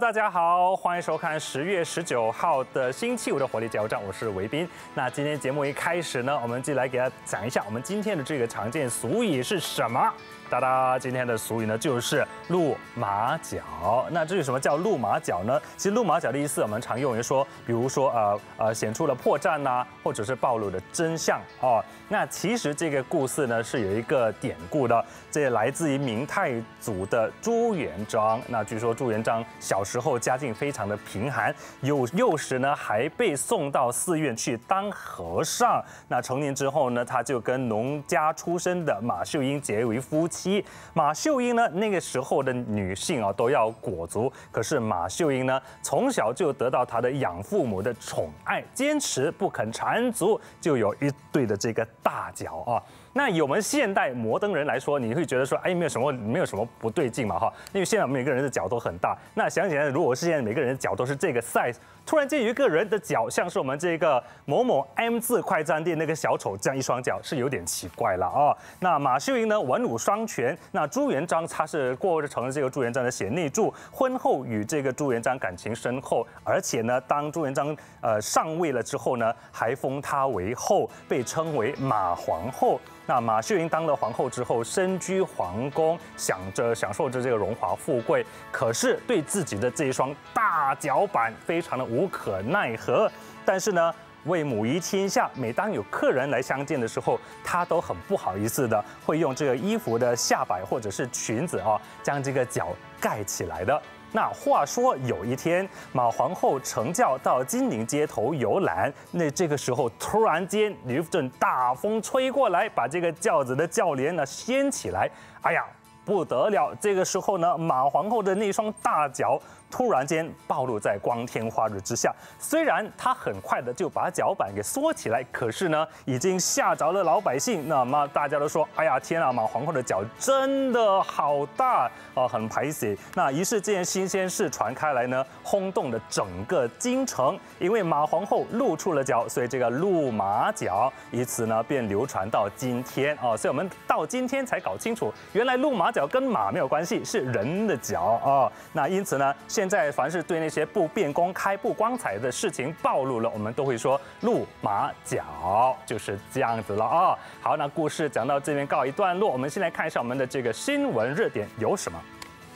大家好，欢迎收看10月19号的星期五的火力加油站，我是维斌。那今天节目一开始呢，我们就来给大家讲一下我们今天的这个常见俗语是什么。哒哒，今天的俗语呢就是露马脚。那至于什么叫露马脚呢？其实露马脚的意思我们常用于说，比如说显出了破绽呐，或者是暴露了真相哦。那其实这个故事呢是有一个典故的，这来自于明太祖的朱元璋。那据说朱元璋小时候家境非常的贫寒，幼时呢还被送到寺院去当和尚。那成年之后呢，他就跟农家出身的马秀英结为夫妻。马秀英呢，那个时候的女性啊都要裹足，可是马秀英呢，从小就得到她的养父母的宠爱，坚持不肯缠足，就有一对的这个大脚啊。那以我们现代摩登人来说，你会觉得说，哎，没有什么不对劲嘛哈？因为现在每个人的脚都很大。那想起来，如果是现在每个人的脚都是这个 size， 突然间有一个人的脚像是我们这个某某 M 字快餐店那个小丑这样一双脚，是有点奇怪了啊。那马秀英呢，文武双全。那朱元璋他是过成了这个朱元璋的贤内助，婚后与这个朱元璋感情深厚，而且呢，当朱元璋上位了之后呢，还封她为后，被称为马皇后。那马秀英当了皇后之后，身居皇宫，享受着这个荣华富贵，可是对自己的这一双大脚板非常的无可奈何。但是呢，为母仪天下，每当有客人来相见的时候，她都很不好意思的，会用这个衣服的下摆或者是裙子啊，将这个脚盖起来的。那话说有一天，马皇后乘轿到金陵街头游览，那这个时候突然间一阵大风吹过来，把这个轿子的轿帘呢掀起来，哎呀，不得了！这个时候呢，马皇后的那双大脚突然间暴露在光天化日之下。虽然她很快的就把脚板给缩起来，可是呢，已经吓着了老百姓。那么大家都说：“哎呀，天啊，马皇后的脚真的好大啊，很排泄。”那于是这件新鲜事传开来呢，轰动了整个京城。因为马皇后露出了脚，所以这个露马脚，以此呢便流传到今天啊。所以我们到今天才搞清楚，原来露马脚跟马没有关系，是人的脚啊。那因此呢，现在凡是对那些不便公开、不光彩的事情暴露了，我们都会说露马脚，就是这样子了啊。好，那故事讲到这边告一段落，我们先来看一下我们的这个新闻热点有什么。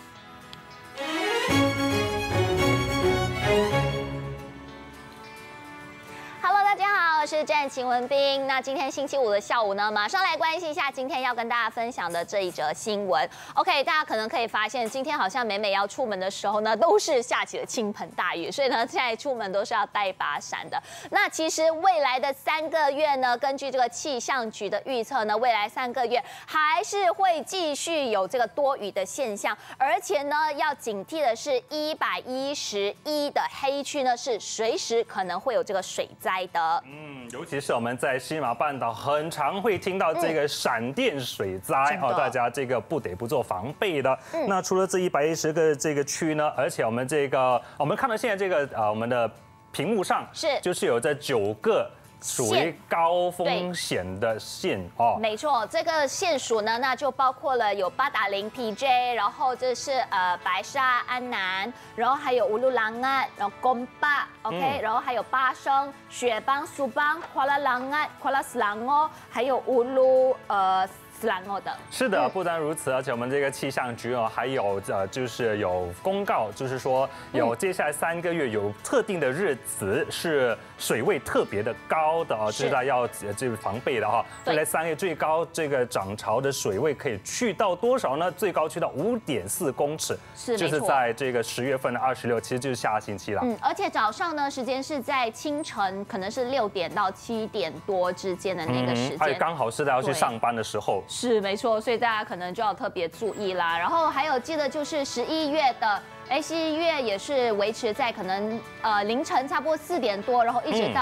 我是战秦文彬。那今天星期五的下午呢，马上来关心一下今天要跟大家分享的这一则新闻。OK， 大家可能可以发现，今天好像每要出门的时候呢，都是下起了倾盆大雨，所以呢，现在出门都是要带把伞的。那其实未来的3个月呢，根据这个气象局的预测呢，未来3个月还是会继续有这个多雨的现象，而且呢，要警惕的是111的黑区呢，是随时可能会有这个水灾的。 尤其是我们在西马半岛很常会听到这个闪电水灾哦，大家这个不得不做防备的。那除了这110个这个区呢，而且我们看到现在这个我们的屏幕上就是有这9个属于高风险的县哦， 没错，这个县属呢，那就包括了有八达岭 PJ， 然后这是白沙、安南，然后还有乌鲁朗岸，然后贡巴 ，OK，然后还有巴生、雪邦、苏邦、夸拉朗岸、夸拉斯朗哦，还有乌鲁是的，不单如此，而且我们这个气象局哦，还有就是有公告，就是说有接下来3个月有特定的日子是水位特别的高的啊，是大家要防备的哈。未来3个月最高这个涨潮的水位可以去到多少呢？最高去到5.4公尺，就是在这个10月份的26，其实就是下星期了。 而且早上呢，时间是在清晨，可能是6点到7点多之间的那个时间， 还有刚好是要去上班的时候。 是没错，所以大家可能就要特别注意啦。然后还有记得就是11月的，11月也是维持在可能凌晨差不多4点多，然后一直到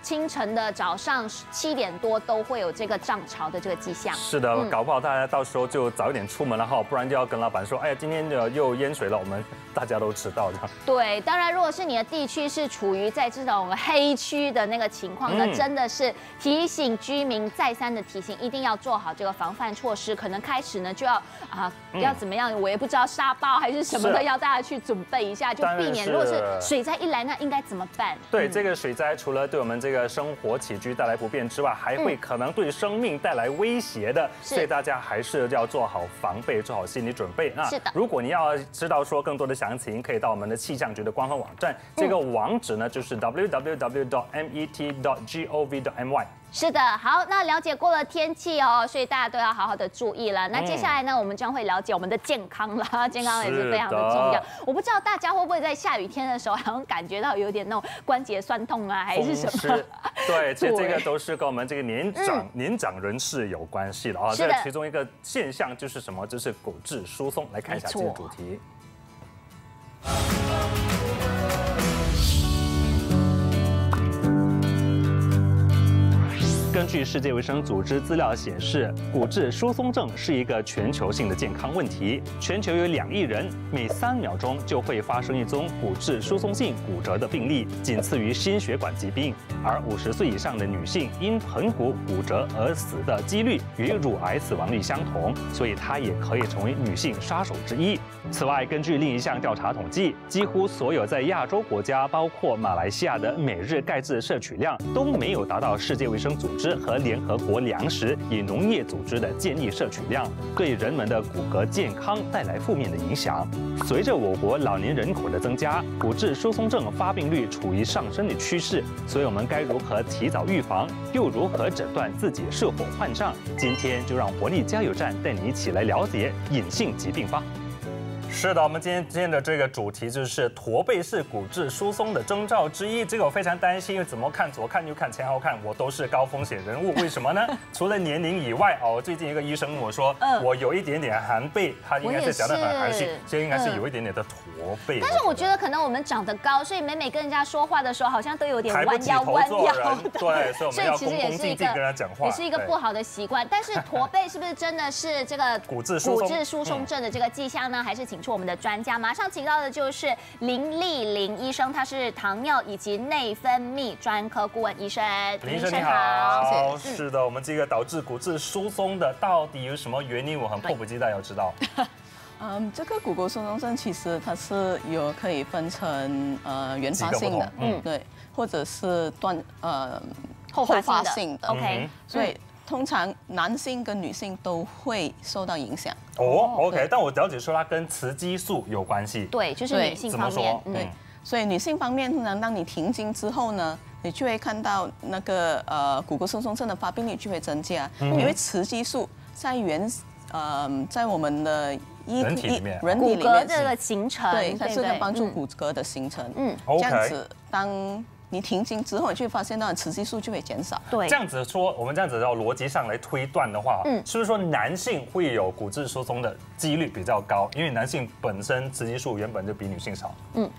清晨的早上7点多都会有这个涨潮的这个迹象。 是的，搞不好大家到时候就早一点出门了哈，不然就要跟老板说，哎呀，今天又淹水了，我们大家都迟到这样。 对，当然，如果是你的地区是处于在这种黑区的那个情况呢，真的是提醒居民再三的提醒，一定要做好这个防范措施。可能开始呢就要要怎么样，我也不知道沙包还是什么的，要大家去准备一下，就避免如果是水灾一来，那应该怎么办？ 对，这个水灾除了对我们这个生活起居带来不便之外，还会可能对生命带来威胁的，所以大家还是要做好防备，做好心理准备。那是的， 如果你要知道说更多的详情，可以到我们的气象局的官方网站，这个网址呢就是 www.met.gov.my。 是的，好，那了解过了天气哦，所以大家都要好好的注意了。那接下来呢，我们将会了解我们的健康了，健康也是非常的重要。我不知道大家会不会在下雨天的时候，好像感觉到有点那种关节酸痛啊，还是什么？ 对，其实这个都是跟我们这个年长人士有关系的啊。这其中一个现象就是什么？就是骨质疏松。来看一下这个主题。根据世界卫生组织资料显示，骨质疏松症是一个全球性的健康问题。全球有2亿人，每3秒钟就会发生一宗骨质疏松性骨折的病例，仅次于心血管疾病。而50岁以上的女性因盆骨骨折而死的几率与乳癌死亡率相同，所以它也可以成为女性杀手之一。此外，根据另一项调查统计，几乎所有在亚洲国家，包括马来西亚的每日钙质摄取量都没有达到世界卫生组织和联合国粮食与农业组织的建议摄取量，对人们的骨骼健康带来负面的影响。随着我国老年人口的增加，骨质疏松症发病率处于上升的趋势，所以我们该如何提早预防，又如何诊断自己是否患上？今天就让活力加油站带你一起来了解隐性疾病吧。是的，我们今天的这个主题就是驼背是骨质疏松的征兆之一。这个我非常担心，因为怎么看左看右看前后看，我都是高风险人物。为什么呢？除了年龄以外哦，最近一个医生跟我说，我有一点点寒背，他应该是讲得很含蓄，所以应该是有一点点的驼背。 但是我觉得可能我们长得高，所以每跟人家说话的时候，好像都有点弯腰弯腰。 对，所以我们要恭恭敬敬跟他讲话， 也是一个不好的习惯。但是驼背是不是真的是这个骨质疏松症的这个迹象呢？还是请出我们的专家？马上请到的就是林丽玲医生，他是糖尿以及内分泌专科顾问医生。 林医生你好，是的，我们这个导致骨质疏松的到底有什么原因？我很迫不及待要知道。 这个骨骼疏松症其实它是可以分成原发性的，对，或者是后发性的 ，OK， 所以通常男性跟女性都会受到影响。 OK， 但我了解说它跟雌激素有关系。 对，就是女性方面。 对，所以女性方面，通常当你停经之后呢，你就会看到那个骨骼疏松症的发病率就会增加，因为雌激素在我们的人体里面， 骨骼这个形成， 对，它是在帮助骨骼的形成。这样子当你停经之后，你就会发现到雌激素就会减少。 对， 这样子说，我们这样子要逻辑上来推断的话，是不是说男性会有骨质疏松的几率比较高？因为男性本身雌激素原本就比女性少。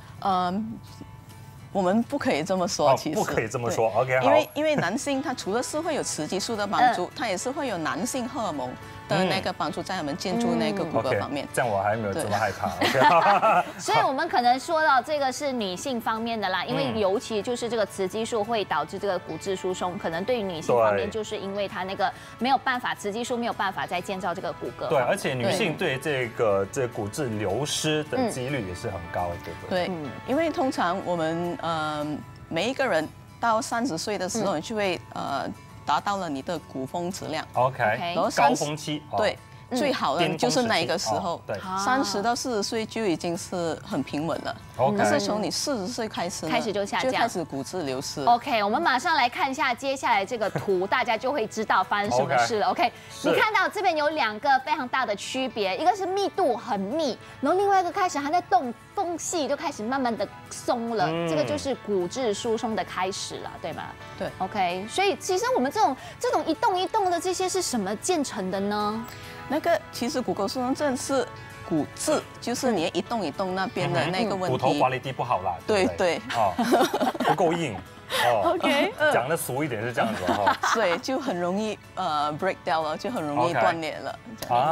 我们不可以这么说，其实不可以这么说。OK， 好。 因为男性他除了是会有雌激素的帮助，他也是会有男性荷尔蒙的那个帮助，在我们建筑那个骨骼方面。 这样我还没有这么害怕。 所以我们可能说到这个是女性方面的啦，因为尤其就是这个雌激素会导致这个骨质疏松，可能对于女性方面，就是因为她那个没有办法，雌激素没有办法再建造这个骨骼。 对，而且女性对这骨质流失的几率也是很高，对不对？ 对，因为通常我们每一个人到30岁的时候，你就会达到了你的骨峰质量。 OK， 然后高峰期，对。最好的就是那一个时候， 对 ，30到40岁就已经是很平稳了。但是从你40岁开始就下降， 就开始骨质流失。 OK， 我们马上来看一下接下来这个图，大家就会知道发生什么事了。OK， 你看到这边有2个非常大的区别，一个是密度很密，然后另外一个开始还在动，缝隙就开始慢慢的松了，这个就是骨质疏松的开始了，对吗？ 对 ，OK， 所以其实我们这种一动一动的这些是什么建成的呢？ 那个其实骨骼疏松症是骨质，就是你一动一动那边的那个问题， 骨头滑离地不好啦。 对， 不够硬。 OK， 讲的俗一点是这样子哈。 所以就很容易break 掉了，就很容易断裂了。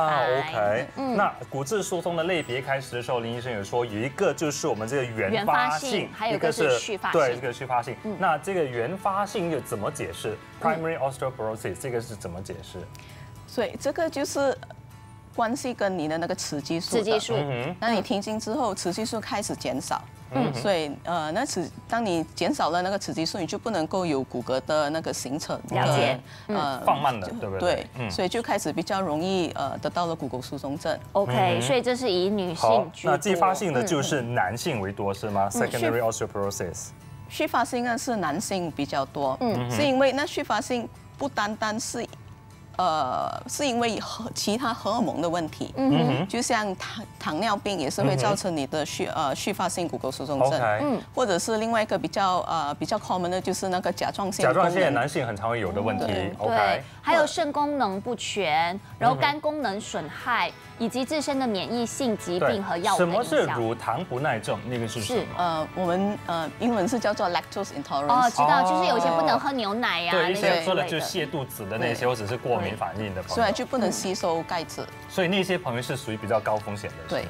OK，那骨质疏松的类别开始的时候，林医生有说有一个就是我们这个原发性， 还有一个是续发性。 对，这个续发性。那这个原发性又怎么解释 ？Primary osteoporosis 这个是怎么解释？ 所以这个就是关系跟你的那个雌激素。雌激素。 那你停经之后，雌激素开始减少。所以当你减少了那个雌激素，你就不能够有骨骼的那个形成。 了解。 放慢了，对不对？ 对。所以就开始比较容易得到了骨骼疏松症。 OK，所以这是以女性居多。 那继发性的就是男性为多是吗？Secondary osteoporosis。 续发性呢是男性比较多，是因为那续发性不单单是。是因为其他荷尔蒙的问题，就像糖尿病也是会造成你的续发性骨骼疏松症，或者是另外一个比较 common 的就是那个甲状腺男性很常会有的问题， 对，还有肾功能不全，然后肝功能损害，以及自身的免疫性疾病和药物的影响。 什么是乳糖不耐症？那个是什么？ 我们英文是叫做 lactose intolerance。 知道，就是有些不能喝牛奶呀， 对，一些喝了就泻肚子的那些，或者是过敏反应的朋友， 所以就不能吸收钙质。 所以那些朋友是属于比较高风险的， 对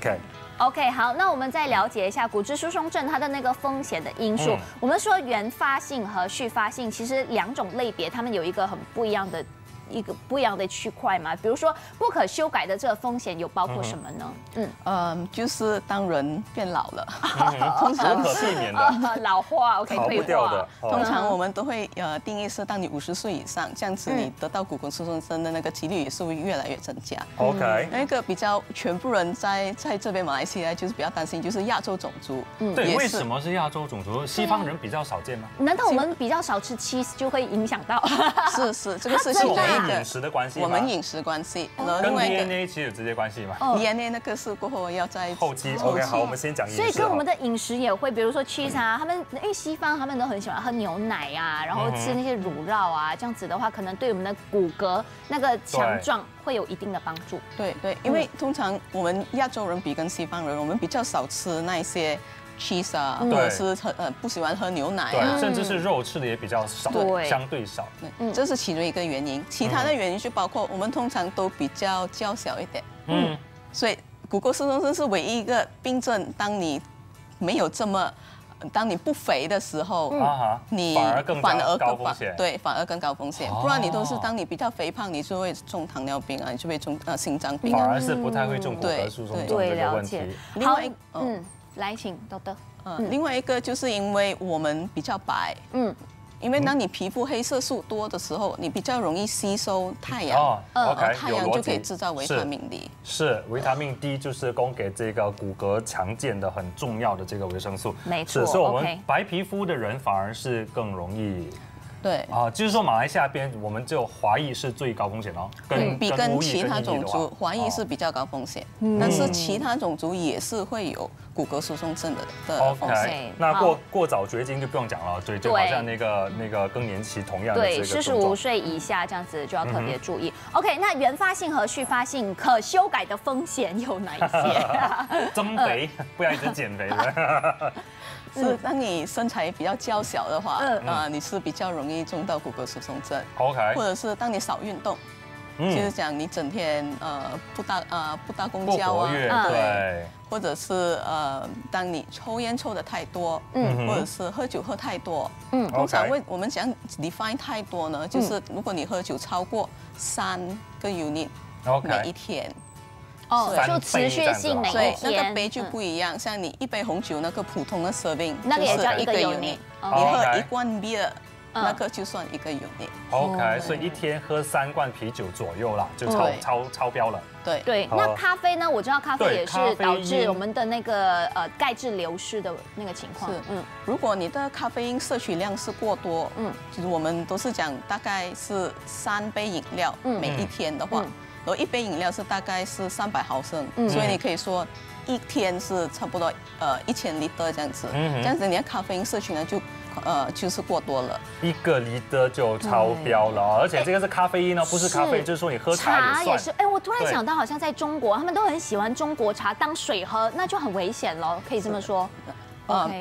，OK， 好，那我们再了解一下骨质疏松症它的那个风险的因素。我们说原发性和续发性，其实两种类别，它们有一个很不一样的区块嘛。比如说不可修改的这个风险有包括什么呢？ 就是当人变老了， 通常不可避免的老化 ，OK， 退化。 通常我们都会定义是当你50岁以上，这样子你得到骨骼疏松症的那个几率也是会越来越增加。 OK， 那个比较全部人在这边马来西亚就是比较担心，就是亚洲种族。 对，为什么是亚洲种族？西方人比较少见吗？ 难道我们比较少吃 cheese 就会影响到？ 是，这个是其中一个饮食的关系。 我们饮食关系， 跟 DNA 其实有直接关系吗 ？DNA 那个是过后要在后期。OK， 好，我们先讲饮食。 所以跟我们的饮食也会，比如说 cheese 啊，他们因为西方他们都很喜欢喝牛奶啊，然后吃那些乳酪啊，这样子的话，可能对我们的骨骼那个强壮会有一定的帮助。 对，因为通常我们亚洲人比跟西方人，我们比较少吃那些 cheese 啊，或者是不喜欢喝牛奶啊， 甚至是肉吃的也比较少，相对少。 这是其中一个原因。其他的原因就包括我们通常都比较娇小一点，所以骨骼疏松症是唯一一个病症，当你没有当你不肥的时候，你反而更高风险，对，反而更高风险。不然你都是当你比较肥胖，你就会中糖尿病啊，你就会中心脏病， 反而是不太会中骨骼疏松症这个问题。 好，来，请豆豆。 另外一个就是因为我们比较白，因为当你皮肤黑色素多的时候，你比较容易吸收太阳，太阳就可以制造维他命 D。 是，维他命 D 就是供给这个骨骼强健的很重要的这个维生素。 没错， 所以我们白皮肤的人反而是更容易。 对就是说马来西亚边我们只有华裔是最高风险哦， 跟其他种族华裔是比较高风险，但是其他种族也是会有骨骼疏松症的风险。 那过早绝经就不用讲了，对，就好像那个更年期同样的这个症状。 对，45岁以下这样子就要特别注意。OK， 那原发性和续发性可修改的风险有哪一些？ 增肥，不要一直减肥的。 是，当你身材比较娇小的话，你是比较容易中到骨骼疏松症。 OK， 或者是当你少运动，就是讲你整天不搭公交啊，对，或者是当你抽烟抽的太多，或者是喝酒喝太多，通常我们讲 define 太多呢，就是如果你喝酒超过3个 unit 每一天。 就持续性每一天， 所以那个杯就不一样。像你一杯红酒那个普通的 serving， 那个也叫一个 unit。 你喝1罐 beer， 那个就算1个 unit。 OK， 所以一天喝3罐啤酒左右啦，就超标了。 对， 那咖啡呢？我知道咖啡也是导致我们的那个钙质流失的那个情况。 如果你的咖啡因摄取量是过多，就是我们都是讲大概是3杯饮料每一天的话。然后1杯饮料是大概是300毫升，所以你可以说一天是差不多1000立德这样子，这样子你的咖啡因摄取呢就是过多了 ，1个立德就超标了，而且这个是咖啡因呢，不是咖啡，就是说你喝茶也是。我突然想到，好像在中国，他们都很喜欢中国茶当水喝，那就很危险咯，可以这么说。OK。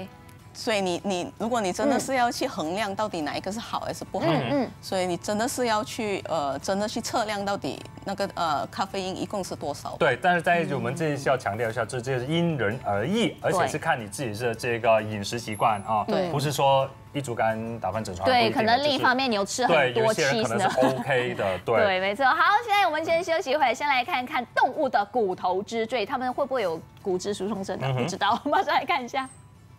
所以如果你真的是要去衡量到底哪一个是好还是不好，所以你真的是要去真的去测量到底那个咖啡因一共是多少。 对，但是在我们这里是要强调一下，这是因人而异，而且是看你自己的这个饮食习惯啊，不是说一竹竿打翻整船。 对，可能另一方面你有吃很多 cheese 可能是 OK 的。 对，没错。好，现在我们先休息一会，先来看看动物的骨头之赘，他们会不会有骨质疏松症呢？不知道，马上来看一下。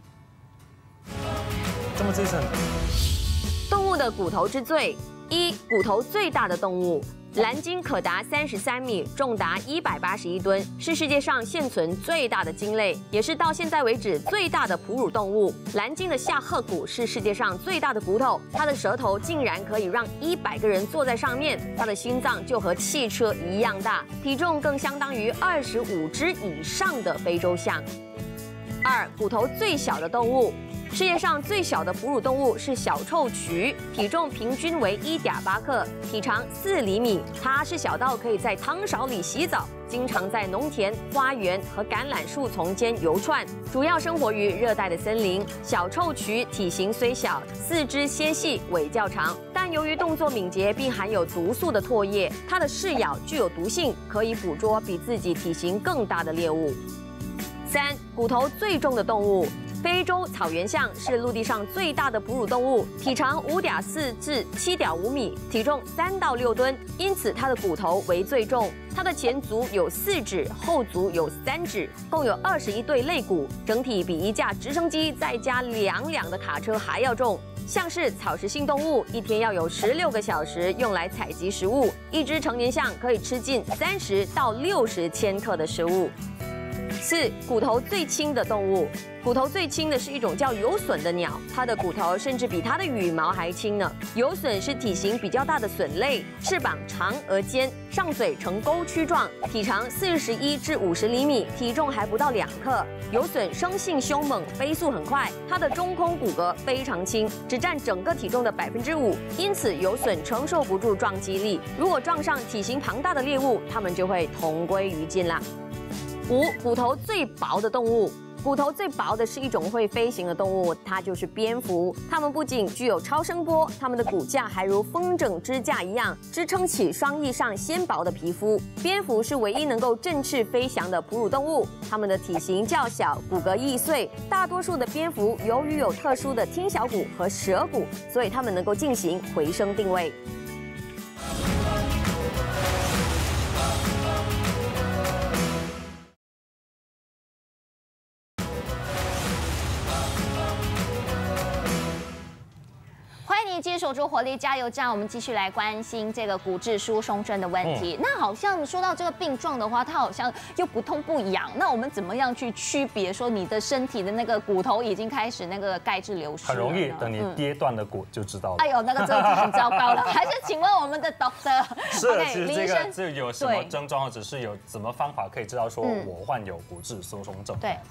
这么资深。 动物的骨头之最：1. 骨头最大的动物，蓝鲸可达33米，重达181吨，是世界上现存最大的鲸类，也是到现在为止最大的哺乳动物。蓝鲸的下颌骨是世界上最大的骨头，它的舌头竟然可以让100个人坐在上面，它的心脏就和汽车一样大，体重更相当于25只以上的非洲象。2. 骨头最小的动物。世界上最小的哺乳动物是小臭渠，体重平均为1.8克，体长4厘米。它是小到可以在汤勺里洗澡，经常在农田、花园和橄榄树丛间游窜，主要生活于热带的森林。小臭渠体型虽小，四肢纤细，尾较长，但由于动作敏捷并含有毒素的唾液，它的噬咬具有毒性，可以捕捉比自己体型更大的猎物。3. 骨头最重的动物。非洲草原象是陆地上最大的哺乳动物，体长5.4至7.5米，体重3到6吨，因此它的骨头为最重。它的前足有4指，后足有3指，共有21对肋骨，整体比一架直升机再加2辆的卡车还要重。象是草食性动物，一天要有16个小时用来采集食物，一只成年象可以吃进30到60千克的食物。4. 骨头最轻的动物。骨头最轻的是一种叫游隼的鸟，它的骨头甚至比它的羽毛还轻呢。游隼是体型比较大的隼类，翅膀长而尖，上嘴呈钩曲状，体长41至50厘米，体重还不到2克。游隼生性凶猛，飞速很快，它的中空骨骼非常轻，只占整个体重的5%，因此游隼承受不住撞击力。如果撞上体型庞大的猎物，它们就会同归于尽啦。5. 骨头最薄的动物。骨头最薄的是一种会飞行的动物，它就是蝙蝠。它们不仅具有超声波，它们的骨架还如风筝支架一样，支撑起双翼上纤薄的皮肤。蝙蝠是唯一能够振翅飞翔的哺乳动物，它们的体型较小，骨骼易碎。大多数的蝙蝠由于有特殊的听小骨和舌骨，所以它们能够进行回声定位。 继续守住活力加油站，我们继续来关心这个骨质疏松症的问题。那好像说到这个病状的话，它好像又不痛不痒。那我们怎么样去区别说你的身体的那个骨头已经开始那个钙质流失了？ 很容易，等你跌断了骨就知道了。 哎呦，那个真的很糟糕了。还是请问我们的 doctor， 是，其实这有什么症状，或者是有什么方法可以知道说我患有骨质疏松症？ 对，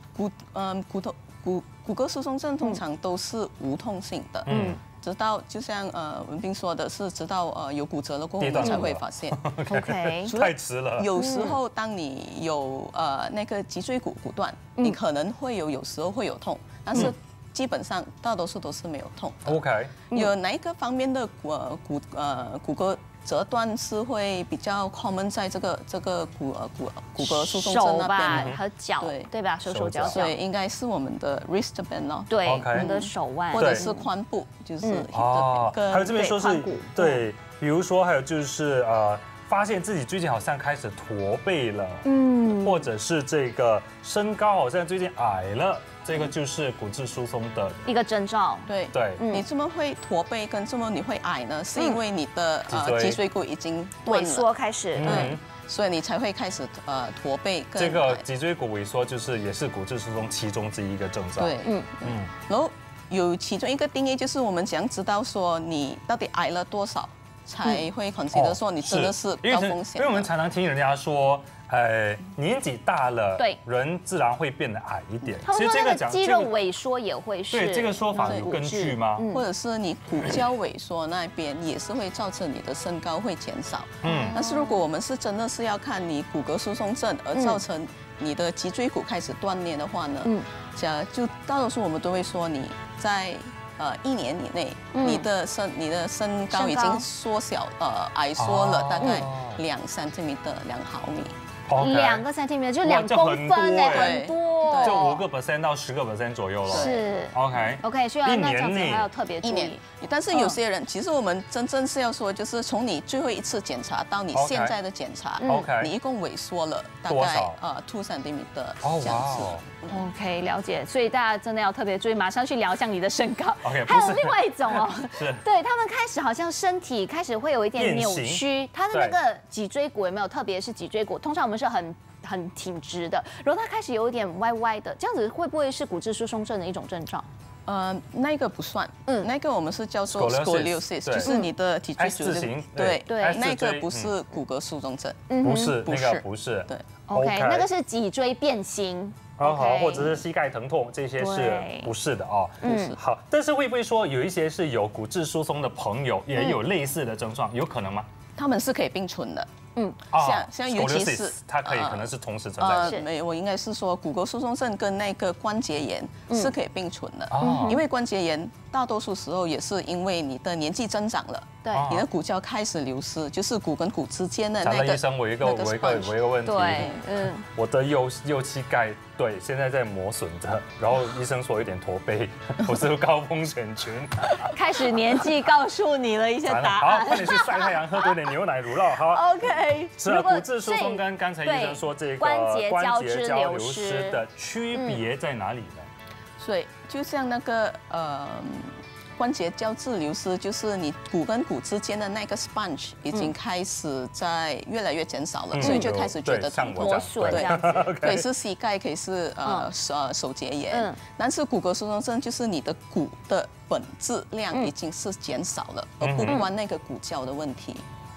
骨骼疏松症通常都是无痛性的，直到就像文彬说的是，直到有骨折了过后我们才会发现。 OK， 太迟了。 有时候当你有那个脊椎骨断，你可能会有时候会有痛，但是基本上大多数都是没有痛。 OK， 有哪一个方面的骨骼折断是会比较 common 在这个骨骼疏松症那边和脚，对吧？手脚， 所以应该是我们的 wristband 哦， 对，我们的手腕或者是髋部，就是还有这边说是对，比如说还有就是发现自己最近好像开始驼背了，或者是这个身高好像最近矮了。这个就是骨质疏松的一个征兆。 对，你这么会驼背跟这么你会矮呢？是因为你的脊椎骨已经萎缩开始， 所以你才会开始驼背。 这个脊椎骨萎缩也是骨质疏松其中之一个征兆。 对，然后有其中一个定义就是我们怎样知道说你到底矮了多少？ 才会 consider 说你真的是高风险。 因为我们常常听人家说，年纪大了， 对， 人自然会变得矮一点。 他们说那个肌肉萎缩也会是。 对，这个说法有根据吗？ 或者是你骨胶萎缩那边也是会造成你的身高会减少。但是如果我们是真的是要看你骨骼疏松症而造成你的脊椎骨开始断裂的话呢，就大多数我们都会说你在1年以内，你的身高已经缩小矮缩了大概2 cm 2毫米。 2个 cm 就2公分哎，很多， 就5% 到10% 左右了。 是 OK， 所以那这样子还要特别注意。 但是有些人，其实我们真正是要说，就是从你最后一次检查到你现在的检查，你一共萎缩了大概2 cm 的这样子。 OK， 了解。所以大家真的要特别注意，马上去量一下你的身高。 OK， 还有另外一种哦，对他们开始好像身体开始会有一点扭曲，他的那个脊椎骨有没有？特别是脊椎骨，通常我们是很挺直的，然后它开始有一点歪歪的，这样子会不会是骨质疏松症的一种症状？ 那个不算，那个我们是叫做 scoliosis， 就是你的脊椎骨对，那个不是骨骼疏松症， 不是那个不是， 对 ，OK， 那个是脊椎变形。 或者是膝盖疼痛，这些是不是的哦？好，但是会不会说有一些是有骨质疏松的朋友也有类似的症状，有可能吗？ 他们是可以并存的。像尤其是它可能是同时存在。 没有，我应该是说骨骼疏松症跟那个关节炎是可以并存的。因为关节炎大多数时候也是因为你的年纪增长了， 对， 你的骨胶开始流失，就是骨跟骨之间的那个。 医生，我有一个问题， 对， 我的右膝盖对现在在磨损着，然后医生说有点驼背，我是高风险群。 开始年纪告诉你了一些答案。 好，快点去晒太阳，喝多点牛奶乳酪。好 ，OK。 是啊，骨质疏松跟刚才医生说这个关节胶流失的区别在哪里呢？ 所以就像那个关节胶质流失，就是你骨跟骨之间的那个 sponge 已经开始在越来越减少了，所以就开始觉得疼痛、 磨损这样子。 可以是膝盖，可以是手节炎。但是骨骼疏松症就是你的骨的本质量已经是减少了，而不关那个骨胶的问题。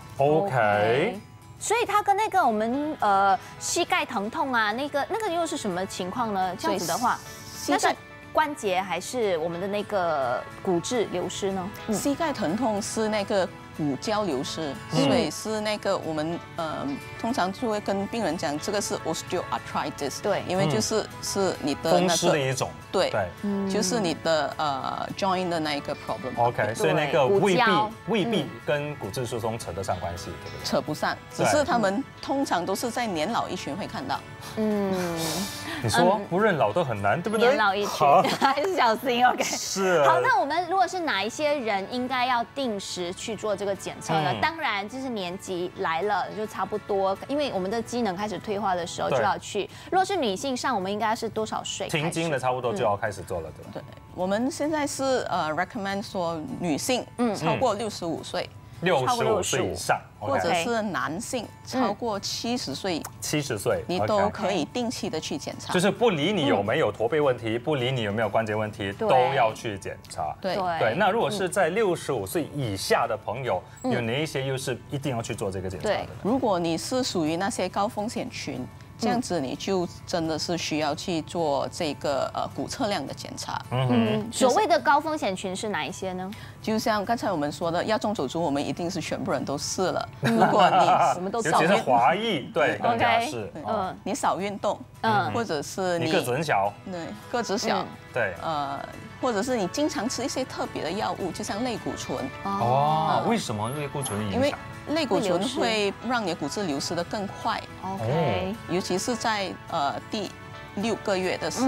OK。 所以它跟那个我们膝盖疼痛啊，那个又是什么情况呢？这样子的话，那是关节还是我们的那个骨质流失呢？ 膝盖疼痛是那个骨胶流失，所以是那个我们通常就会跟病人讲，这个是 osteoarthritis， 对， 因为是你的风湿的一种， 对，就是你的joint 的那一个 problem。 OK， 所以那个未必跟骨质疏松扯得上关系，对不对？ 扯不上，只是他们通常都是在年老一群会看到。 你说不认老都很难，对不对？ 年老一群还是小心 OK。 是。 好，那我们如果是哪一些人应该要定时去做这个检测呢？当然就是年纪来了就差不多，因为我们的机能开始退化的时候就要去。如果是女性上，我们应该是多少岁？ 停经的差不多就要开始做了，对吧？ 对，我们现在是recommend 说女性超过65岁。 65岁以上， 或者是男性超过70岁 ，70岁你都可以定期的去检查， 就是不理你有没有驼背问题，不理你有没有关节问题，都要去检查。 对， 那如果是在65岁以下的朋友，有哪一些又是一定要去做这个检查的呢？ 如果你是属于那些高风险群，这样子你就真的是需要去做这个骨测量的检查。 所谓的高风险群是哪一些呢？ 就像刚才我们说的，亚洲种族我们一定是全部人都是了。如果你什么都少， 尤其是华裔，对，更加是。 你少运动，或者是你个子很小， 对，个子小， 对， 或者是你经常吃一些特别的药物，就像类固醇。 为什么类固醇影响？ 因为类固醇会让你的骨质流失的更快。 OK， 尤其是在第6个月的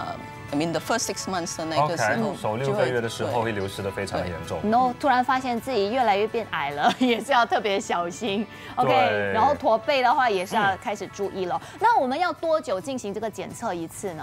I mean the first 6 months 的那个时候， 首6个月的时候会流失的非常严重。 然后突然发现自己越来越变矮了，也是要特别小心。OK， 然后驼背的话也是要开始注意了。那我们要多久进行这个检测一次呢？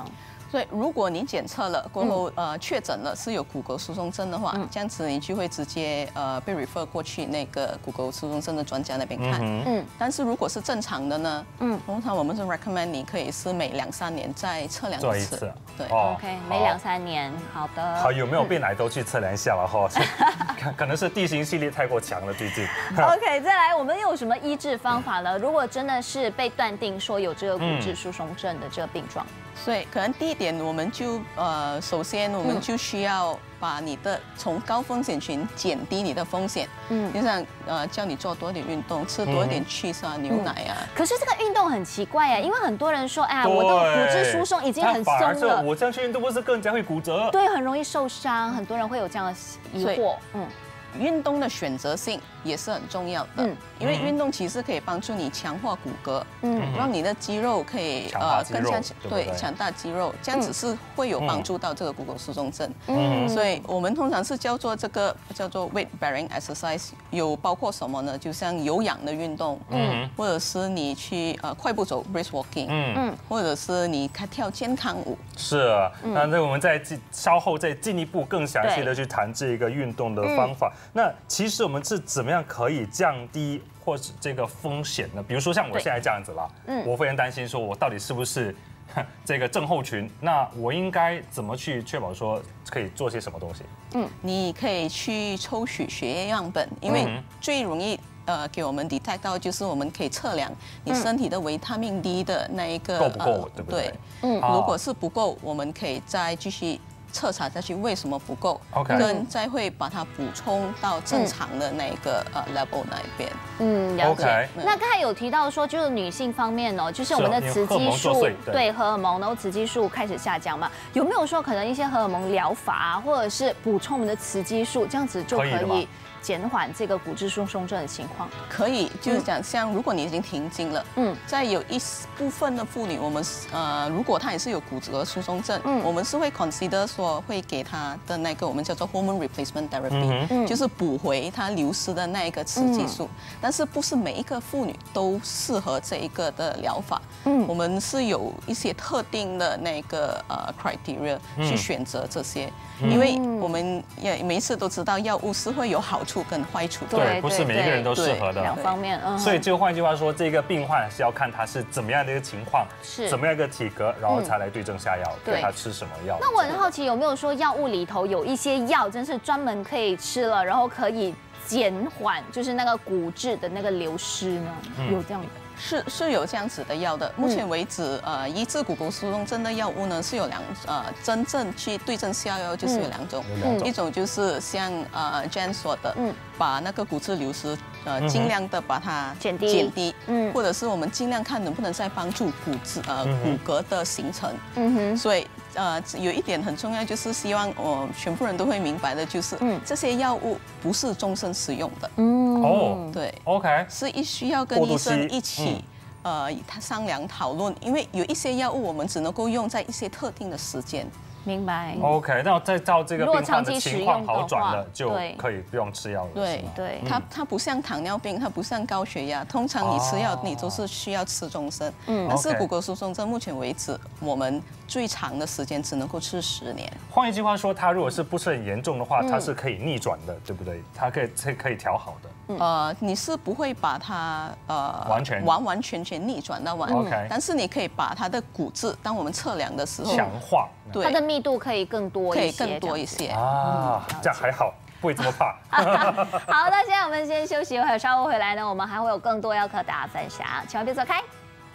所以如果你检测了过后确诊了是有骨骼疏松症的话，这样子你就会直接被 refer 过去那个骨骼疏松症的专家那边看。但是如果是正常的呢，通常我们是 recommend 你可以是每2-3年再测量一次。对 ，OK， 每2-3年，好的。 好，有没有病来都去测量一下了哈，可能是地形系列太过强了最近。 OK， 再来，我们有什么医治方法呢？如果真的是被断定说有这个骨质疏松症的这个病状， 所以可能第一点，我们就首先我们就需要把你的从高风险群减低你的风险。就像叫你做多点运动，吃多一点 cheese 啊、牛奶啊。 可是这个运动很奇怪呀，因为很多人说，哎呀，我的骨质疏松已经很松了， 我这样去运动不是更加会骨折？ 对，很容易受伤，很多人会有这样的疑惑。 运动的选择性也是很重要的，因为运动其实可以帮助你强化骨骼，让你的肌肉可以更加强大肌肉，这样子是会有帮助到这个骨骼疏松症。所以我们通常是叫做这个叫做 weight bearing exercise， 有包括什么呢？就像有氧的运动，或者是你去快步走 brisk walking，或者是你跳健康舞。 是，那我们稍后再进一步更详细的去谈这个运动的方法。那其实我们是怎么样可以降低或是这个风险呢？比如说像我现在这样子啦，我非常担心说我到底是不是这个症候群，那我应该怎么去确保说可以做些什么东西？ 你可以去抽取血液样本，因为最容易给我们 detect 到就是我们可以测量你身体的维他命 D 的那一个够不够，对不对？ 如果是不够，我们可以再继续测查下去为什么不够，跟再会把它补充到正常的那个level 那一边。 了解。那刚才有提到说，就是女性方面哦，就是我们的雌激素对荷尔蒙，然后雌激素开始下降嘛，有没有说可能一些荷尔蒙疗法啊，或者是补充我们的雌激素，这样子就可以减缓这个骨质疏松症的情况？ 可以，就是讲像如果你已经停经了，在有一部分的妇女，我们如果她也是有骨质疏松症，我们是会 consider 说会给她的那个我们叫做 hormone replacement therapy，就是补回她流失的那一个雌激素。但是不是每一个妇女都适合这一个的疗法，我们是有一些特定的那个criteria 去选择这些，因为我们也每一次都知道药物是会有好处跟坏处的， 对，不是每一个人都适合的， 两方面。 所以就换句话说，这个病患是要看他是怎么样的一个情况，是怎么样一个体格，然后才来对症下药，给他吃什么药。 那我很好奇，有没有说药物里头有一些药，真是专门可以吃了，然后可以减缓就是那个骨质的那个流失呢？有这样的？ 是有这样子的药的。目前为止，医治骨骼疏松症的药物呢是有真正去对症下药就是有2种，一种就是像Jan 说的，把那个骨质流失尽量的把它减低，或者是我们尽量看能不能再帮助骨骼的形成。所以有一点很重要，就是希望全部人都会明白的，就是这些药物不是终身使用的。对 ，OK， 是需要跟医生一起商量讨论，因为有一些药物我们只能够用在一些特定的时间。 明白。 OK， 那再照这个病患的情况好转了，就可以不用吃药了。 对，它不像糖尿病，它不像高血压，通常你吃药你都是需要吃终身。但是骨骼疏松症目前为止，我们最长的时间只能够吃10年。 换一句话说，它如果是不是很严重的话，它是可以逆转的，对不对？它可以调好的。 你是不会把它完全逆转到完，但是你可以把它的骨质，当我们测量的时候强化， 对，它的密度可以更多一些， 啊，这样还好，不会这么怕。 好，那现在我们先休息一会儿，稍后回来呢，我们还会有更多要和大家分享，千万别走开。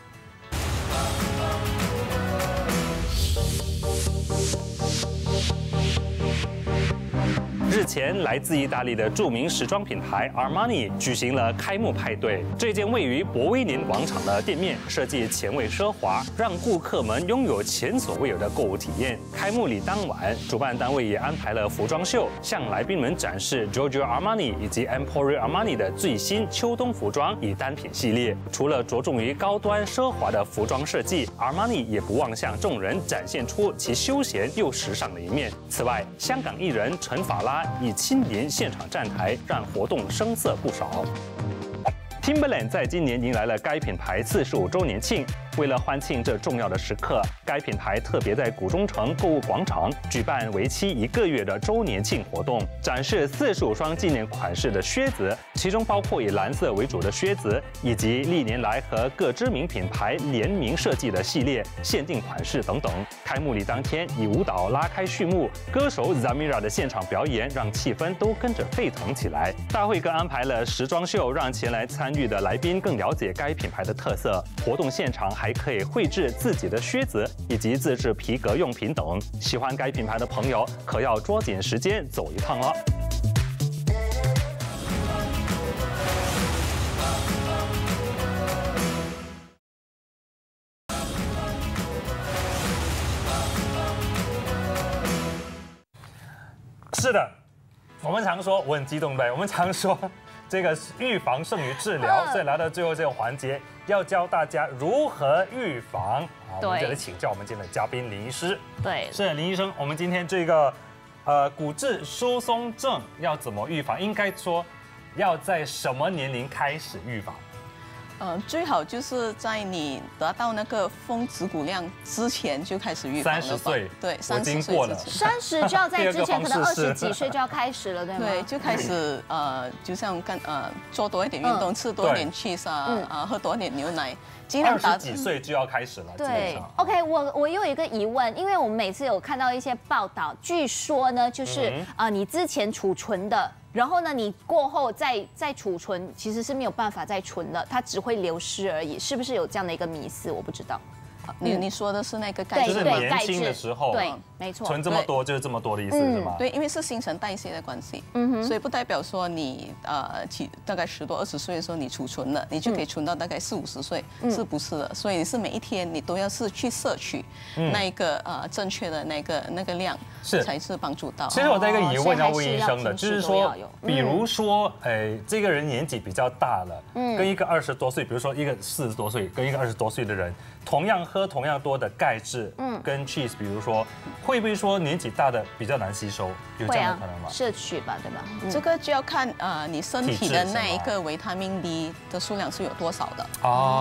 日前，来自意大利的著名时装品牌 Armani 举行了开幕派对。这间位于博威年广场的店面设计前卫奢华，让顾客们拥有前所未有的购物体验。开幕礼当晚，主办单位也安排了服装秀，向来宾们展示 Giorgio Armani 以及 Emporio Armani 的最新秋冬服装以单品系列。除了着重于高端奢华的服装设计 ，Armani 也不忘向众人展现出其休闲又时尚的一面。此外，香港艺人陈法拉以亲临现场站台，让活动生色不少。Timberland 在今年迎来了该品牌45周年庆， 为了欢庆这重要的时刻，该品牌特别在古中城购物广场举办为期1个月的周年庆活动，展示45双纪念款式的靴子，其中包括以蓝色为主的靴子，以及历年来和各知名品牌联名设计的系列限定款式等等。开幕礼当天，以舞蹈拉开序幕，歌手 Zamira 的现场表演让气氛都跟着沸腾起来。大会更安排了时装秀，让前来参与的来宾更了解该品牌的特色。活动现场还可以绘制自己的靴子以及自制皮革用品等。喜欢该品牌的朋友可要抓紧时间走一趟了。是的，我们常说，我很激动呗。我们常说，这个预防胜于治疗，所以来到最后这个环节，要教大家如何预防。好，我们就来请教我们今天的嘉宾林医师。 对， 是林医生，我们今天这个骨质疏松症要怎么预防？应该说要在什么年龄开始预防？ 最好就是在你得到那个峰值骨量之前就开始预防了吧。30岁，对，30岁过了 ，30就要在之前，可能20几岁就要开始了，对吗？ 对，就开始就像做多一点运动，吃多一点 cheese 喝多一点牛奶。 20几岁就要开始了。 对 ，OK， 我有一个疑问，因为我们每次有看到一些报道，据说呢，就是你之前储存的。然后呢，你过后再储存，其实是没有办法再存了，它只会流失而已，是不是有这样的一个迷思？我不知道。 你说的是那个钙质， 就是年轻的时候， 对，没错， 存这么多就是这么多的意思是吗？ 对，因为是新陈代谢的关系，所以不代表说你大概10多20岁的时候你储存了，你就可以存到大概40、50岁，是不是的？所以你是每一天你都要是去摄取那一个正确的那个量，才是帮助到。 其实我有一个疑问要问医生的，就是说，比如说，这个人年纪比较大了，跟一个20多岁，比如说一个40多岁跟一个20多岁的人，同样喝同样多的钙质，跟 cheese， 比如说，会不会说年纪大的比较难吸收？有这样的可能吗？ 摄取吧，对吧？ 这个就要看你身体的那一个维他命 D 的数量是有多少的。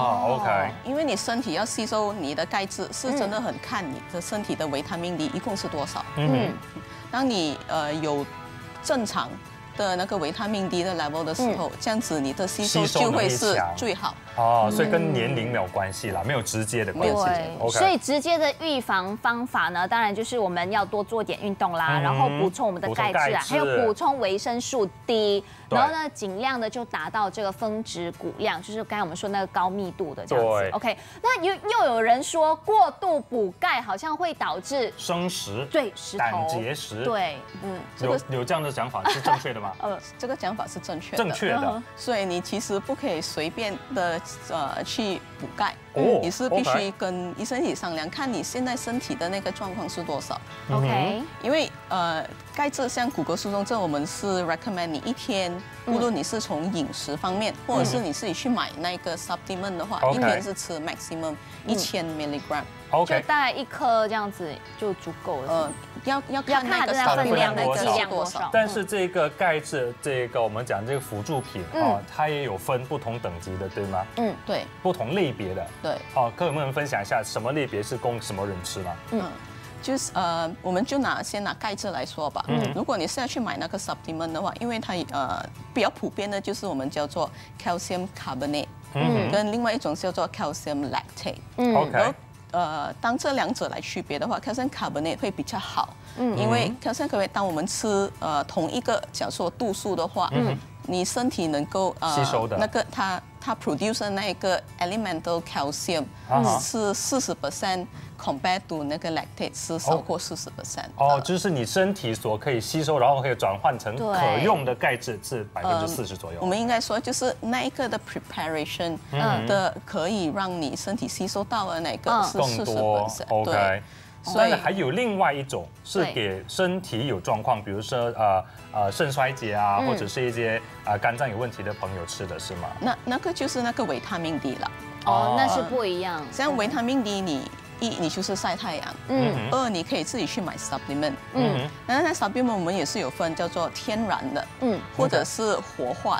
OK。 因为你身体要吸收你的钙质，是真的很看你的身体的维他命 D 一共是多少。当你有正常的那个维他命 D 的 level 的时候，这样子你的吸收就会是最好。 所以跟年龄没有关系啦，没有直接的关系。 对，所以直接的预防方法呢，当然就是我们要多做点运动啦，然后补充我们的钙质啊，还有补充维生素 D， 然后呢，尽量的就达到这个峰值骨量，就是刚才我们说那个高密度的这样子。OK， 那又有人说过度补钙好像会导致生石， 对，石头、 胆结石。对，有这样的讲法是正确的吗？ 这个讲法是正确的。 正确的。 所以你其实不可以随便的去补钙，你是必须跟医生一起商量，看你现在身体的那个状况是多少。 OK， 因为钙质像骨骼疏松症，我们是 recommend 你一天，无论你是从饮食方面，或者是你自己去买那个 supplement 的话，一天是吃 maximum 1000 milligram， 就大概1颗这样子就足够了。 要看那个分量的剂量多少。 但是这个钙质，这个我们讲这个辅助品它也有分不同等级的，对吗？ 对， 不同类别的。 对。 可以跟我们分享一下什么类别是供什么人吃吗？ 就是我们就先拿钙质来说吧。如果你是要去买那个 supplement 的话，因为它比较普遍的就是我们叫做 calcium carbonate，跟另外一种叫做 calcium lactate。 OK。 当这两者来区别的话 ，calcium carbonate 会比较好，因为 calcium carbonate 当我们吃同一个假如说度数的话，你身体能够吸收的那个它 produce 的那个 elemental calcium 是40% compared to 那个 lactate 是少过40%。 就是你身体所可以吸收，然后可以转换成可用的钙质是40%左右。我们应该说就是那一个的 preparation 的可以让你身体吸收到的那个是40%。 OK。但是还有另外一种是给身体有状况，比如说肾衰竭啊，或者是一些肝脏有问题的朋友吃的是吗？ 那个就是那个维他命 D 了。 那是不一样。 像维他命 D，你就是晒太阳，2你可以自己去买 supplement，那 supplement 我们也是有分叫做天然的，或者是活化的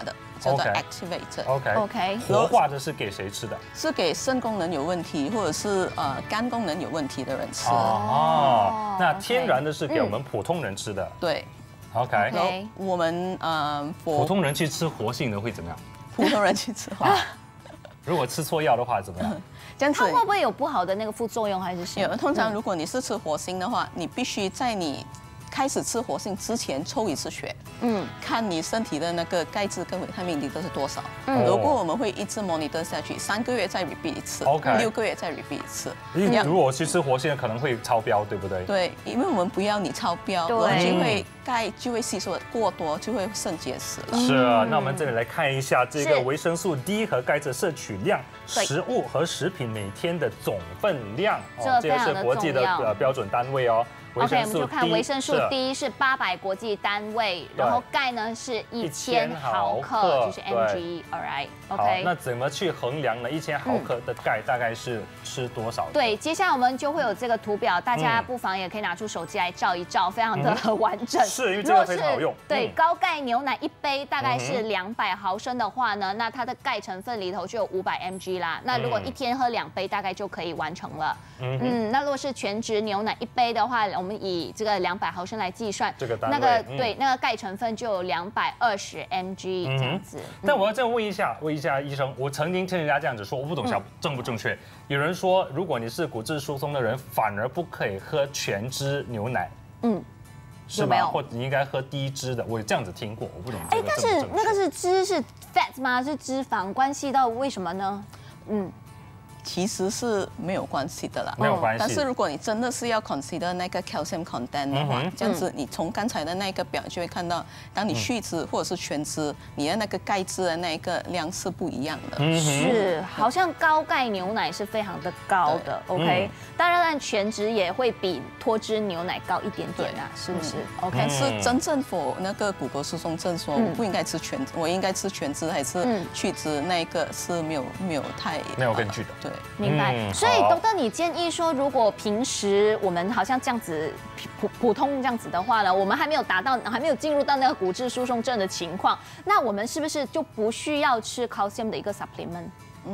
叫做 OK activator。 OK 活化的是给谁吃的？ 是给肾功能有问题或者是肝功能有问题的人吃。 哦，那天然的是给我们普通人吃的。 对 OK， 然后我们普通人去吃活性的会怎么样？ 普通人去吃如果吃错药的话怎么样？ 这样子它会不会有不好的那个副作用还是什么？ 有。通常如果你是吃活性的话，你必须在你开始吃活性之前抽一次血，看你身体的那个钙质跟维他命 D 都是多少。如果我们会一直 monitor 下去，3个月再 repeat 一次 OK ，6个月再 repeat 一次。 如果去吃活性的可能会超标，对不对？ 对，因为我们不要你超标， 对然后就会钙就会吸收的过多，就会肾结石了。 是啊，那我们这里来看一下这个是维生素 D 和钙质摄取量， 对食物和食品每天的总分量。这个这非常的是国际重要的标准单位哦。 OK， 我们就看维生素 D 是800国际单位，然后钙呢是1000毫克，就是 mg，alright， 好， OK。 那怎么去衡量呢？1000毫克的钙大概是吃多少？ 对，接下来我们就会有这个图表，大家不妨也可以拿出手机来照一照，非常的完整。 是因为这个非常好用。 对，高钙牛奶1杯大概是200毫升的话呢，那它的钙成分里头就有500 mg 啦。那如果一天喝2杯，大概就可以完成了。那如果是全脂牛奶1杯的话，我们以这个200毫升来计算， 这个单位对那个钙成分就有220 mg 这样子。 但我要这样问一下医生，我曾经听人家这样子说，我不懂正不正确。有人说，如果你是骨质疏松的人，反而不可以喝全脂牛奶。是吗？或者你应该喝低脂的，我有这样子听过，我不懂这个但是那个是脂是 fat 吗？是脂肪，关系到为什么呢？ 其实是没有关系的啦， 没有关系。 但是如果你真的是要 consider 那个 calcium content 的话，这样子你从刚才的那个表就会看到，当你去脂或者是全脂，你的那个钙质的那个量是不一样的。 是，好像高钙牛奶是非常的高的 ，OK。当然，全脂也会比脱脂牛奶高一点点啊，是不是 ？OK。 但是真正for那个骨骼疏松症说我不应该吃全，我应该吃全脂还是去脂，那个是没有根据的。 对。 明白，所以Doctor你建议说，如果平时我们好像这样子普通这样子的话呢，我们还没有进入到那个骨质疏松症的情况，那我们是不是就不需要吃 calcium 的一个 supplement？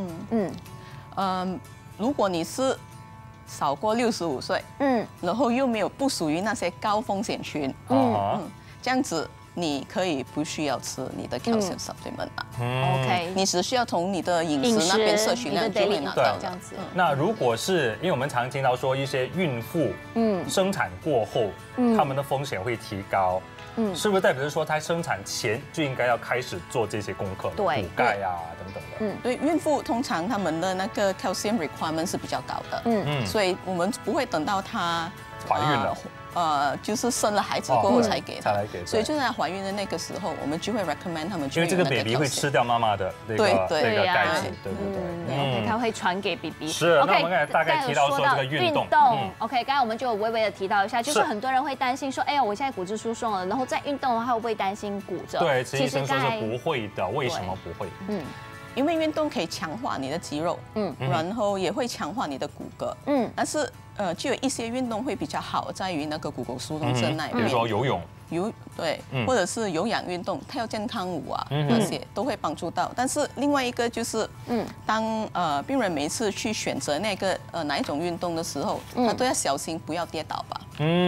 如果你是少过65岁，然后又没有不属于那些高风险群，这样子。你可以不需要吃你的 calcium supplement 啊 ，OK， 你只需要从你的饮食那边摄取量就会拿到这样子。 那如果是因为我们常听到说一些孕妇，生产过后，他们的风险会提高，是不是代表说她生产前就应该要开始做这些功课，补钙啊等等的？ 对，孕妇通常他们的那个 calcium requirement 是比较高的，所以我们不会等到她怀孕了。 就是生了孩子过后才给她， 给， 所以就在怀孕的那个时候，我们就会 recommend 他们， 因为这个 baby 会吃掉妈妈的那个钙质，对不对？ 它会传给 baby。 是，那我们刚才大概提到说这个运动 ，OK， 刚才我们就有微微的提到一下，就是很多人会担心说，哎呀，我现在骨质疏松了，然后再运动的话会不会担心骨折？ 对，其实医生说是不会的，为什么不会？ 因为运动可以强化你的肌肉，然后也会强化你的骨骼，但是就有一些运动会比较好，在于那个骨骼疏松症那一边， 比如说游泳。 对，或者是有氧运动、跳健康舞啊，那些都会帮助到。但是另外一个就是，当病人每一次去选择那个哪一种运动的时候，他都要小心不要跌倒吧。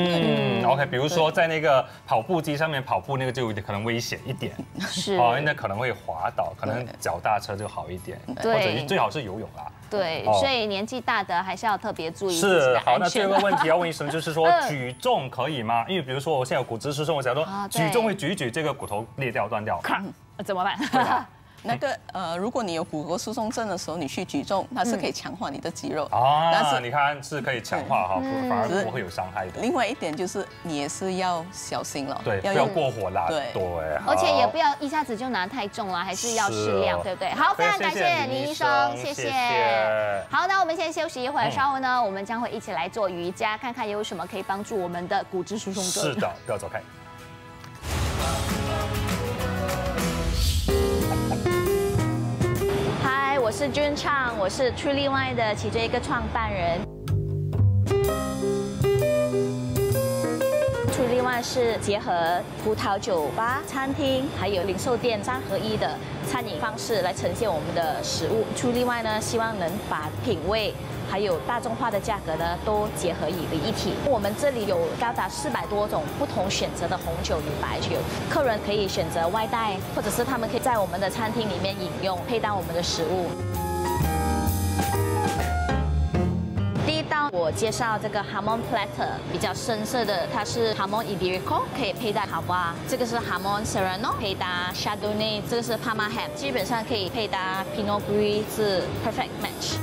OK， 比如说在那个跑步机上面跑步，那个就有点可能危险一点， 是， 那可能会滑倒，可能脚踏车就好一点，或者最好是游泳啦。 对，所以年纪大的还是要特别注意。 是，好，那最后一个问题要问医生，就是说举重可以吗？因为比如说我现在有骨质疏松，我想说举重会举这个骨头裂掉断掉， 怎么办？ 那个如果你有骨骼疏松症的时候，你去举重，它是可以强化你的肌肉但是你看是可以强化哈，反而不会有伤害的。 另外一点就是你也是要小心了， 对，不要过火啦，对， 而且也不要一下子就拿太重了，还是要适量，对不对？好，非常感谢林医生，谢谢。好，那我们先休息一会儿，稍后呢，我们将会一起来做瑜伽，看看有什么可以帮助我们的骨质疏松症。 是的，不要走开。 嗨，我是君畅，我是 TrulyOne 的其中一个创办人。TrulyOne 立湾是结合葡萄酒吧、餐厅还有零售店3合1的餐饮方式来呈现我们的食物。出立湾呢，希望能把品味还有大众化的价格呢都结合为一体。我们这里有高达400多种不同选择的红酒与白酒，客人可以选择外带，或者是他们可以在我们的餐厅里面饮用，配搭我们的食物。第一道我介绍这个 Hamon Platter， 比较深色的，它是 Hamon Iberico， 可以配搭卡瓦。这个是 Hamon Serrano， 配搭 Chardonnay， 这个是 Parma Ham， 基本上可以配搭 Pinot Gris， 是 perfect match。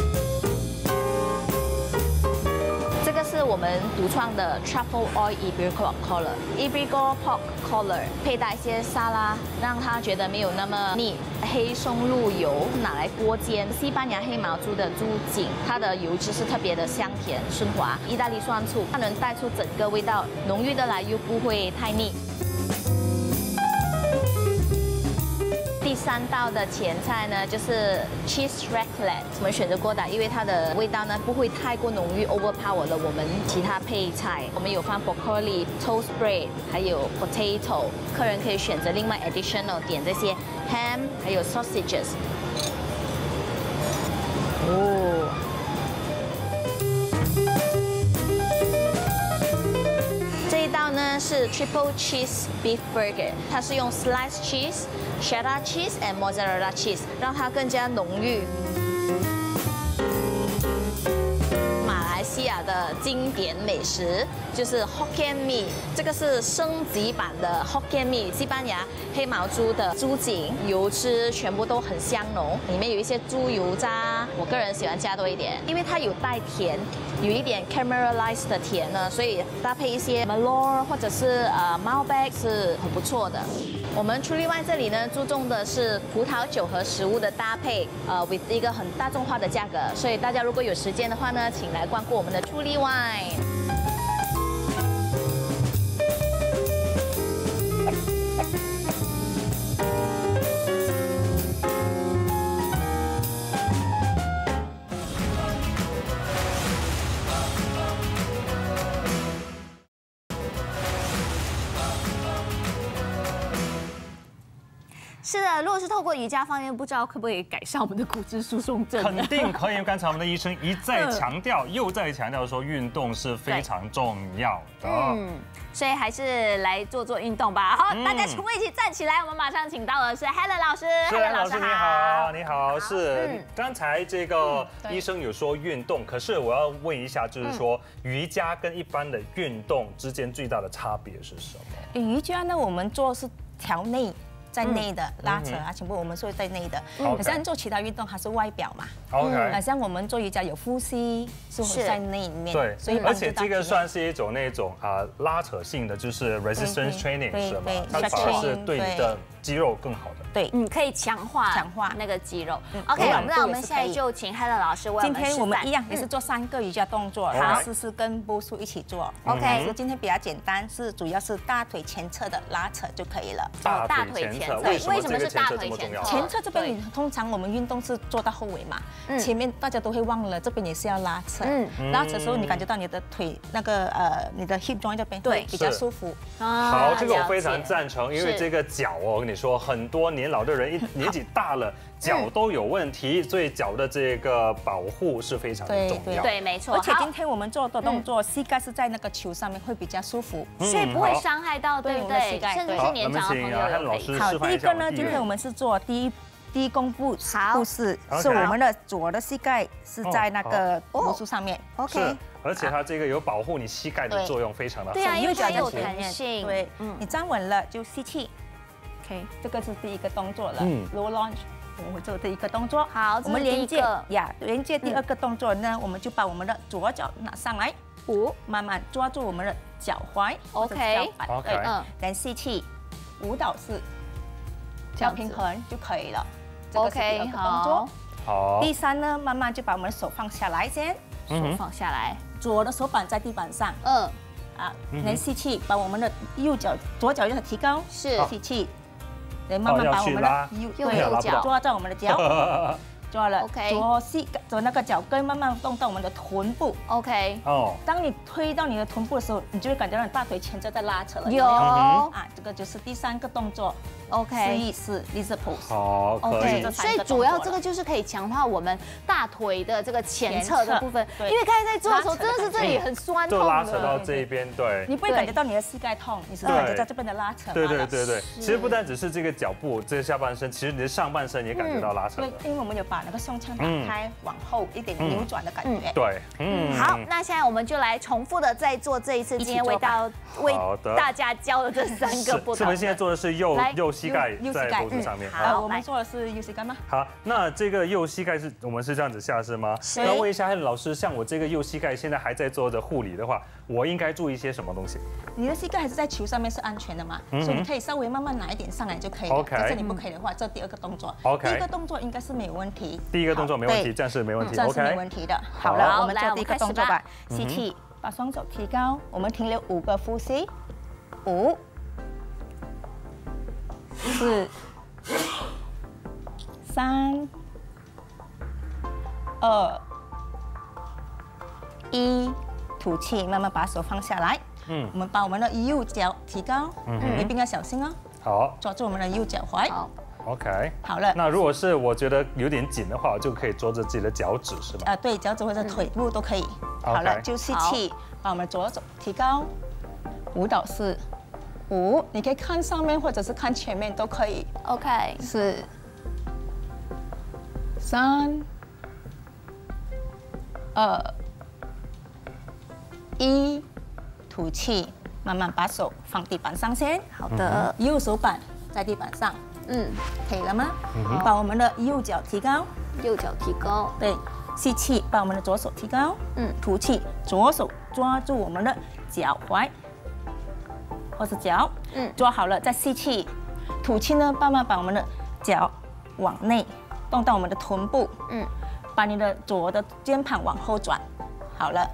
这个是我们独创的 Truffle Oil Iberico Collar，Iberico Pork Collar， 配搭一些沙拉，让它觉得没有那么腻。黑松露油拿来锅煎，西班牙黑毛猪的猪颈，它的油脂是特别的香甜顺滑。意大利酸醋，它能带出整个味道，浓郁的来又不会太腻。第3道的前菜呢，就是 cheese raclette， 我们选择过的，因为它的味道呢不会太过浓郁 overpower 了我们其他配菜。我们有放 broccoli、toast bread， 还有 potato， 客人可以选择另外 additional 点这些 ham， 还有 sausages。哦。这一道呢是 triple cheese beef burger， 它是用 sliced cheese、cheddar cheese and mozzarella cheese， 让它更加浓郁。马来西亚的经典美食就是 Hokkien Mee， 这个是升级版的 Hokkien Mee， 西班牙黑毛猪的猪颈，油脂全部都很香浓，里面有一些猪油渣，我个人喜欢加多一点，因为它有带甜，有一点 caramelized 的甜呢，所以搭配一些 Malor 或者是Malbec 是很不错的。我们出立湾这里呢，注重的是葡萄酒和食物的搭配，with 一个很大众化的价格，所以大家如果有时间的话呢，请来光顾我们的出立湾。 是的，如果是透过瑜伽方面，不知道可不可以改善我们的骨质疏松症？ 肯定可以。刚才我们的医生一再强调，又再强调说，运动是非常重要的。 所以还是来做运动吧。好，大家全部一起站起来。我们马上请到的是 Helen 老师。 Helen 老师你好，你好。是，刚才这个医生有说运动，可是我要问一下，就是说瑜伽跟一般的运动之间最大的差别是什么？ 瑜伽呢，我们做是调内。在内的拉扯啊，全部我们是在内的。好像做其他运动还是外表嘛。 OK。 像我们做瑜伽有呼吸，是在内里面。 对，所以而且这个算是一种那种拉扯性的，就是 resistance training 是吗？它反而是对你的肌肉更好的。 对， 可以强化那个肌肉。OK， 那我们现在就请 Helen 老师为我们示范。 今天我们一样也是做3个瑜伽动作，然后试试跟波叔一起做。 OK， 今天比较简单，主要是大腿前侧的拉扯就可以了。 大腿前侧，为什么是大腿前侧？ 前侧这边通常我们运动是做到后尾嘛，前面大家都会忘了，这边也是要拉扯。拉扯的时候你感觉到你的腿那个你的 hip joint 这边对比较舒服。 好，这个我非常赞成，因为这个脚我跟你说，很多年老的人年纪大了，脚都有问题，所以脚的这个保护是非常的重要。 对，没错。 而且今天我们做的动作，膝盖是在那个球上面会比较舒服， 所以不会伤害到对不对？甚至是年长的朋友也可以。 好，第一个呢，今天我们是做第一弓步式，是我们的左的膝盖是在那个魔术上面。 OK。 而且它这个有保护你膝盖的作用，非常的好。 对啊，因为它有弹性。 对，你站稳了就吸气。OK， 这个是第一个动作了。Low lunge， 我们会做第一个动作。 好， 我们连接第2个动作呢，我们就把我们的左脚拿上来，5，慢慢抓住我们的脚踝。 OK， 对，然后吸气，舞蹈式，这样平衡就可以了。OK， 好。 好。 第3呢，慢慢就把我们的手放下来先， 手放下来， 左的手板在地板上。然后吸气，把我们的左脚要提高， 是吸气。慢慢把我们的右脚抓在我们的脚， 做好了 OK 左那个脚跟慢慢动到我们的臀部。 OK， 哦， 当你推到你的臀部的时候，你就会感觉到你大腿前侧在拉扯了。 有啊，这个就是第3个动作。 OK， 是 lizard pose。 好，可以。 OK，所以主要这个就是可以强化我们大腿的这个前侧的部分， 对因为刚才在做的时候，真的是这里很酸痛就拉扯的。 到这一边，对。 你不会感觉到你的膝盖痛，你是感觉到这边的拉扯。 对。其实不单只是这个脚部，这个下半身，其实你的上半身也感觉到拉扯对的。， 因为我们有把那个胸腔打开，往后一点扭转的感觉。 对， 好，那现在我们就来重复的再做这一次，今天为大家教的这3个不同的。 是我们现在做的是右膝盖在脖子上面。 好我们做的是右膝盖吗？ 好，那这个右膝盖我们是这样子下是吗？ 是那问一下Helen老师，像我这个右膝盖现在还在做的护理的话，我应该注意些什么东西？ 你的膝盖还是在球上面是安全的嘛，所以你可以稍微慢慢拿一点上来就可以了。 OK 但是你不可以的话，这第2个动作。 OK 第1个动作应该是没有问题。 第1个动作没问题， 对暂时没问题。 暂时没 OK， 问题的。好了，我们来做第1个动作吧。 我们开始吧吸气，把双手提高，我们停留5个呼吸。5、4、3、2、1，吐气，慢慢把手放下来。我们把我们的右脚提高，一定要小心哦。 好抓住我们的右脚踝。 好， ，OK。 好了。 那如果是我觉得有点紧的话，我就可以捉着自己的脚趾，是吗？ 对，脚趾或者腿部都可以。好了，就吸气，把我们左手提高，5到4。5，你可以看上面或者是看前面都可以。 OK， 4、3、2、1，吐气，慢慢把手放地板上先。 好的， 右手板在地板上，可以了吗？把我们的右脚提高， 右脚提高， 对，吸气，把我们的左手提高，吐气，左手抓住我们的脚踝或是脚，抓好了，再吸气，吐气呢，慢慢把我们的脚往内动到我们的臀部，把你的左的肩膀往后转，好了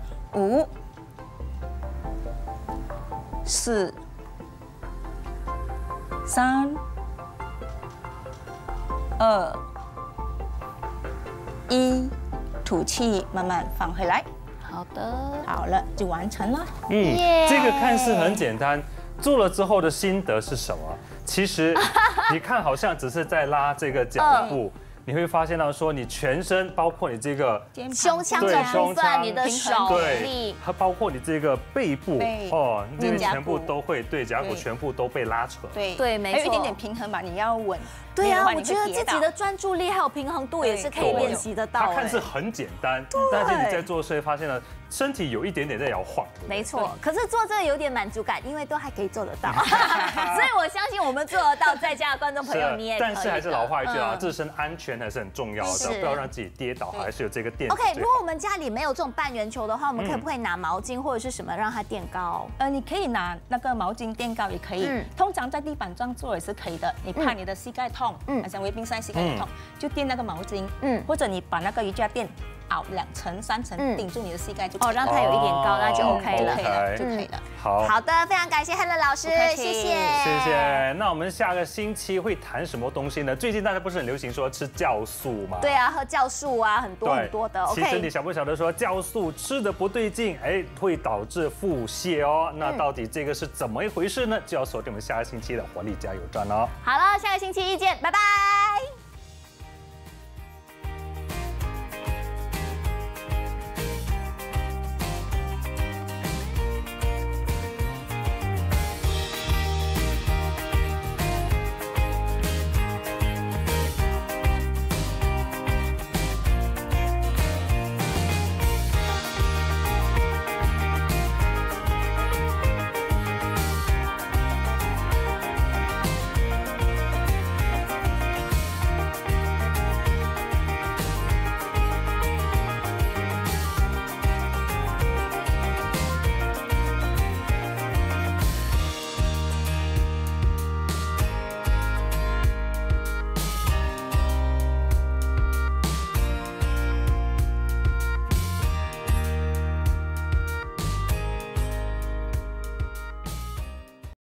，5、4、3、2、1，吐气，慢慢放回来。 好的， 好了，就完成了。 这个看似很简单，做了之后的心得是什么？其实你看好像只是在拉这个脚部。你会发现到说，你全身包括你这个胸腔的部分，你的手对，它包括你这个背部哦，这边全部都会对甲骨全部都被拉扯。 对，没错， 还有一点点平衡吧，你要稳。 对啊，我觉得自己的专注力还有平衡度也是可以练习得到。 它看似很简单，但是你在做的时候发现了身体有一点点在摇晃。 没错，可是做这个有点满足感，因为都还可以做得到，所以我相信我们做得到，在家的观众朋友你也可以。 但是还是老话一句啊，自身安全还是很重要的，不要让自己跌倒，还是有这个垫。 OK， 如果我们家里没有这种半圆球的话，我们可不可以拿毛巾或者是什么让它垫高？ 你可以拿那个毛巾垫高也可以，通常在地板上做也是可以的。你怕你的膝盖痛，像微冰山膝盖痛，就垫那个毛巾，或者你把那个瑜伽垫熬2层3层顶住你的膝盖就可以了， 让它有一点高，那就 OK 了， 就可以了。 好的，非常感谢 Helen 老师，谢谢。 那我们下个星期会谈什么东西呢？最近大家不是很流行说吃酵素吗？ 对啊，喝酵素啊，很多的。 其实你晓不晓得说酵素吃的不对劲，会导致腹泻哦。那到底这个是怎么一回事呢？就要锁定我们下个星期的活力加油站哦。 好了，下个星期一见，拜拜。